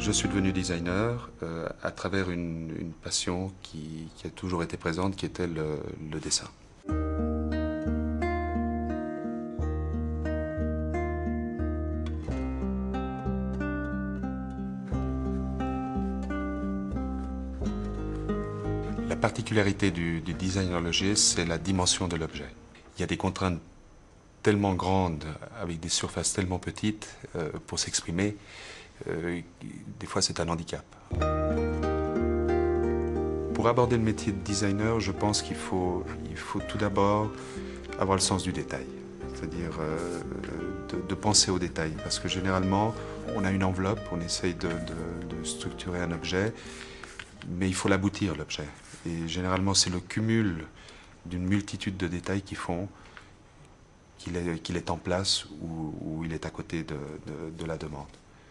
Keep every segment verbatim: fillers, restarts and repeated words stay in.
Je suis devenu designer euh, à travers une, une passion qui, qui a toujours été présente, qui était le, le dessin. La particularité du, du design horloger, c'est la dimension de l'objet. Il y a des contraintes tellement grandes, avec des surfaces tellement petites, euh, pour s'exprimer, euh, des fois c'est un handicap. Pour aborder le métier de designer, je pense qu'il faut, il faut tout d'abord avoir le sens du détail, c'est-à-dire euh, de, de penser au détail, parce que généralement, on a une enveloppe, on essaye de, de, de structurer un objet, mais il faut l'aboutir, l'objet. Et généralement, c'est le cumul d'une multitude de détails qui font qu'il est, qu'il est en place ou, ou il est à côté de, de, de la demande.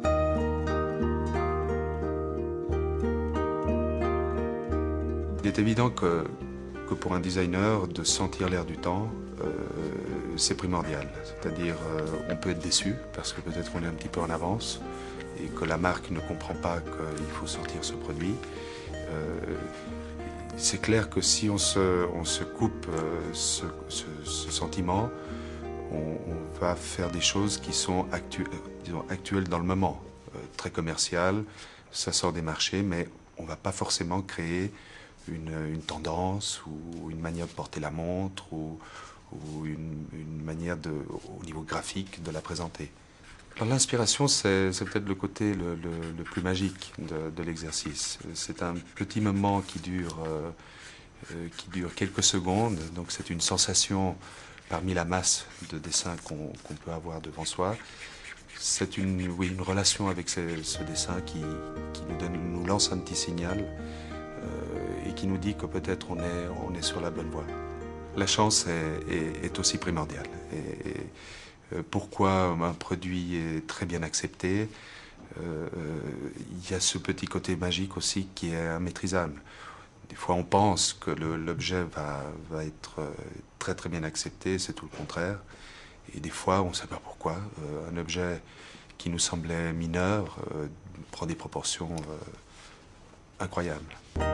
Il est évident que, que pour un designer, de sentir l'air du temps, euh, c'est primordial. C'est-à-dire, euh, on peut être déçu parce que peut-être on est un petit peu en avance et que la marque ne comprend pas qu'il faut sortir ce produit. Euh, c'est clair que si on se, on se coupe euh, ce, ce, ce sentiment, on, on va faire des choses qui sont actu disons, actuelles dans le moment, euh, très commerciales, ça sort des marchés, mais on ne va pas forcément créer une, une tendance ou une manière de porter la montre ou, ou une, une manière de, au niveau graphique de la présenter. L'inspiration, c'est peut-être le côté le, le, le plus magique de, de l'exercice. C'est un petit moment qui dure, euh, qui dure quelques secondes, donc c'est une sensation parmi la masse de dessins qu'on qu'on peut avoir devant soi. C'est une, oui, une relation avec ce, ce dessin qui, qui nous, donne, nous lance un petit signal euh, et qui nous dit que peut-être on est, on est sur la bonne voie. La chance est, est, est aussi primordiale. Et, et, Pourquoi un produit est très bien accepté, euh, il y a ce petit côté magique aussi qui est immaîtrisable. Des fois on pense que l'objet va, va être très très bien accepté, c'est tout le contraire. Et des fois on ne sait pas pourquoi, euh, un objet qui nous semblait mineur euh, prend des proportions euh, incroyables.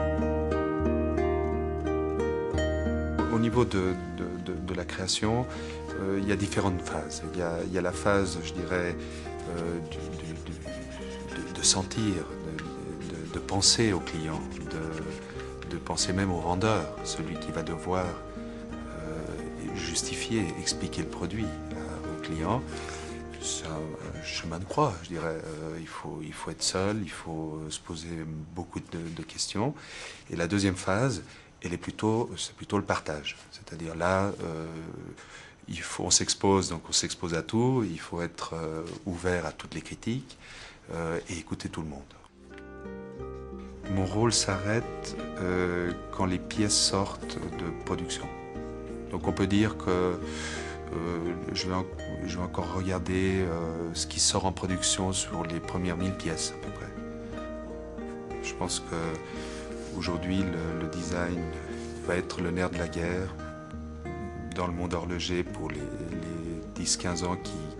Au niveau de, de, de, de la création, euh, il y a différentes phases. Il y a, il y a la phase, je dirais, euh, du, du, du, de, de sentir, de, de, de penser au client, de, de penser même au vendeur, celui qui va devoir euh, justifier, expliquer le produit euh, au client. C'est un, un chemin de croix, je dirais. Euh, il faut, il faut être seul, il faut se poser beaucoup de, de questions. Et la deuxième phase, elle est plutôt, c'est plutôt le partage. C'est-à-dire là, euh, il faut, on s'expose, donc on s'expose à tout, il faut être euh, ouvert à toutes les critiques euh, et écouter tout le monde. Mon rôle s'arrête euh, quand les pièces sortent de production. Donc on peut dire que euh, je, vais en, je vais encore regarder euh, ce qui sort en production sur les premières mille pièces à peu près. Je pense que aujourd'hui, le, le design va être le nerf de la guerre dans le monde horloger pour les, les dix quinze ans qui,